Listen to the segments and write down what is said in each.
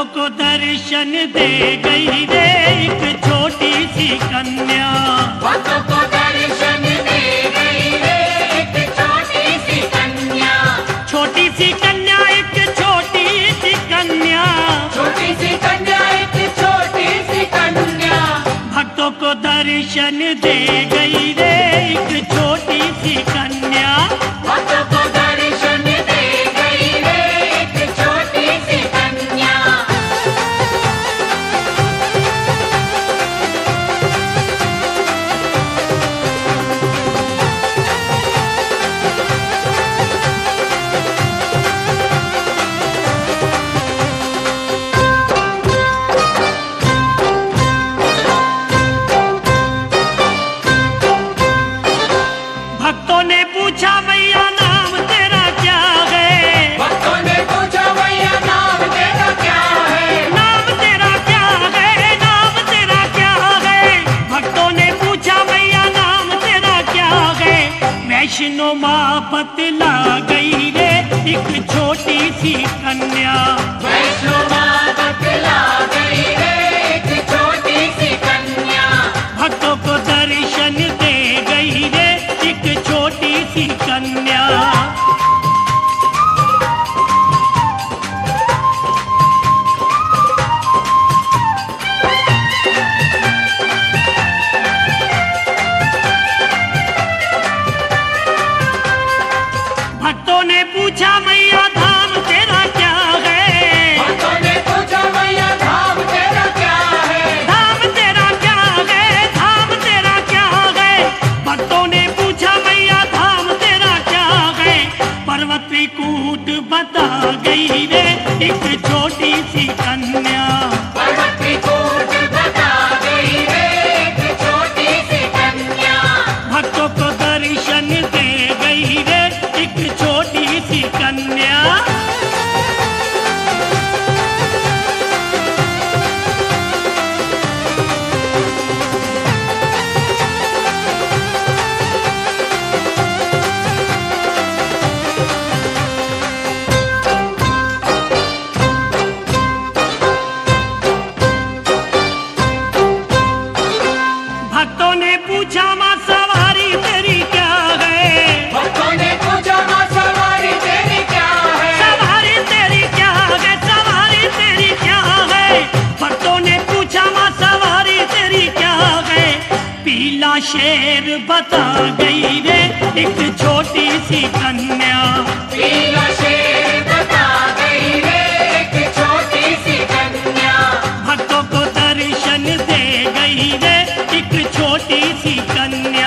भक्तों को दर्शन दे गई रे एक छोटी सी कन्या। भक्तों को दर्शन दे गई रे एक छोटी सी कन्या। छोटी सी कन्या एक छोटी सी कन्या। छोटी सी कन्या एक छोटी सी कन्या। भक्तों को दर्शन दे गई रे एक छोटी सी कन्या। भक्तों को दर्शन दे गई रे एक छोटी सी कन्या। भक्तों ने पूछा भैया नाम तेरा क्या है। भक्तों ने पूछा भैया नाम तेरा क्या है। नाम तेरा क्या है, नाम तेरा क्या है। भक्तों ने पूछा भैया नाम तेरा क्या है। वैष्णो माँ बतला गई रे एक छोटी सी कन्या। वैष्णो माँ बतला गई रे एक छोटी सी कन्या। भक्तों को दर्शन दे गई रे एक छोटी सी कन्या। भक्तों ने पूछा मैया धाम तेरा क्या है। भक्तों ने पूछा भैया धाम तेरा क्या है। धाम तेरा क्या है, धाम तेरा क्या है। भक्तों ने पूछा मैया धाम तेरा क्या है। पर्वत त्रिकूट बता गई रे एक छोटी सी कन्या। पर्वत त्रिकूट बता गई रे एक छोटी सी कन्या। भक्तों को दर्शन दे गई रे एक छोटी सी कन्या। भक्तों ने पूछा माँ सवारी तेरी क्या है। भक्तों ने पूछा माँ सवारी तेरी क्या है। सवारी तेरी क्या है, सवारी तेरी क्या है। भक्तों ने पूछा माँ सवारी तेरी क्या है। पीला शेर बता गई रे एक छोटी सी कन्या। पीला शेर बता गई रे एक छोटी सी कन्या। भक्तों को दर्शन दे गई रे एक छोटी सी कन्या।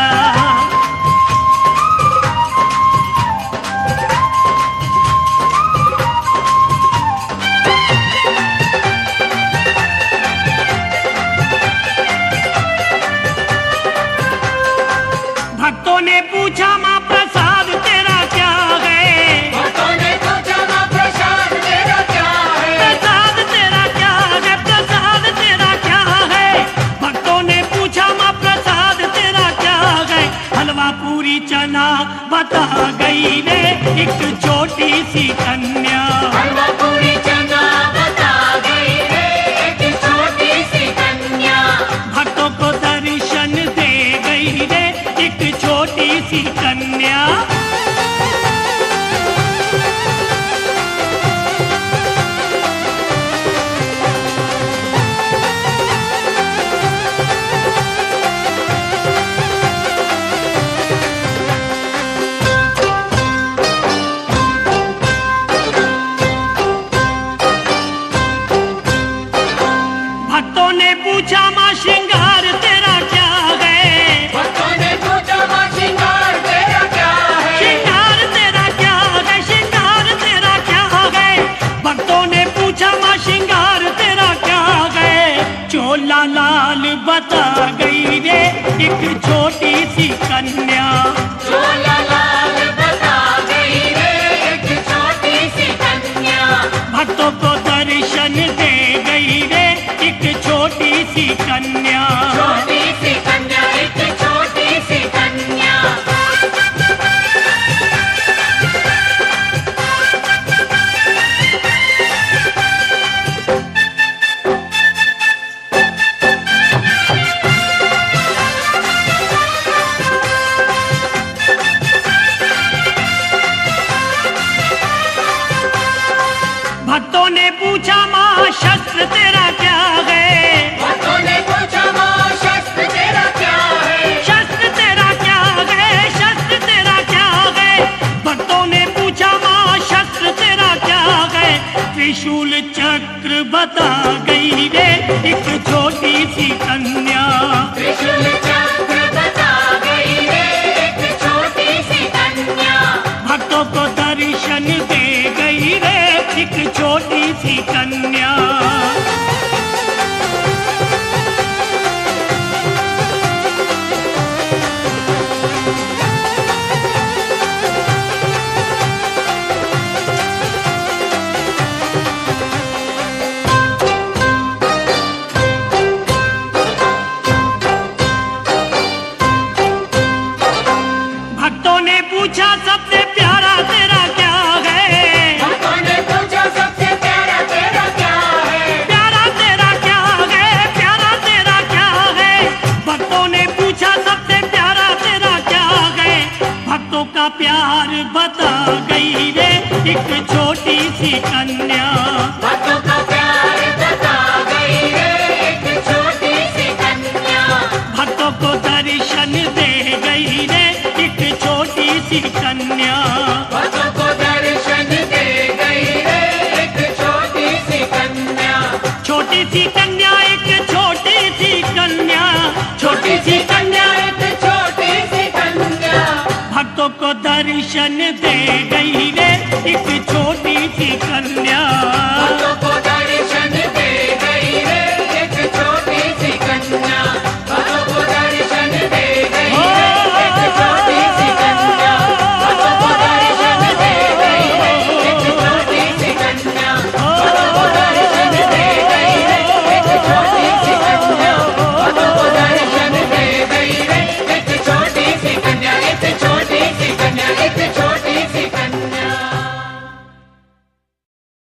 भक्तों ने पूछा माँ प्रसाद तेरा क्या है। भक्तों ने पूछा माँ प्रसाद तेरा क्या है। प्रसाद तेरा क्या है, प्रसाद तेरा क्या है। भक्तों ने पूछा माँ प्रसाद तेरा क्या है। हलवा पूरी चना बता गई रे एक छोटी सी कन्या। हलवा पूरी चना बता गई रे एक छोटी सी कन्या। भक्तों को दर्शन दे गई रे एक छोटी सी कन्या। भक्तों ने पूछा माँ श्रृंगार तेरा क्या है। भक्तों ने पूछा माँ श्रृंगार तेरा क्या है। श्रृंगार तेरा क्या है, श्रृंगार तेरा क्या है। भक्तों ने पूछा माँ श्रृंगार तेरा क्या है। चोला लाल बता गई रे एक छोटी सी कन्या। चोला लाल बता गई रे एक छोटी सी कन्या। भक्तों को दर्शन दे गई रे एक छोटी सी कन्या। छोटी सी कन्या एक छोटी सी कन्या। पूछा माँ शस्त्र तेरा क्या है? भक्तों ने पूछा माँ शस्त्र तेरा क्या है? शस्त्र तेरा क्या है? शस्त्र तेरा क्या है? भक्तों ने पूछा माँ शस्त्र तेरा क्या है? त्रिशूल चक्र बता गई रे एक छोटी सी कन्या। त्रिशूल चक्र बता गई रे एक छोटी सी कन्या। भक्तों को दर्शन दे गई रे एक छोटी सी कन्या। भक्तों ने पूछा सबसे प्यारा तेरा क्या है? भक्तों ने पूछा सबसे प्यारा तेरा क्या है? प्यारा तेरा क्या है? प्यारा तेरा क्या है? भक्तों ने पूछा सबसे प्यारा तेरा क्या है? भक्तों का प्यार बता गई रे एक छोटी सी कन्या। भक्तों का प्यार बता गई रे एक छोटी सी कन्या। भक्तों को दर्शन दे गई रे एक छोटी सी कन्या। भक्तों को दर्शन दे गई रे एक छोटी सी कन्या। छोटी सी कन्या एक छोटी सी कन्या। छोटी सी कन्या एक छोटी सी कन्या। भक्तों को दर्शन दे गई रे एक छोटी सी कन्या। भक्तों को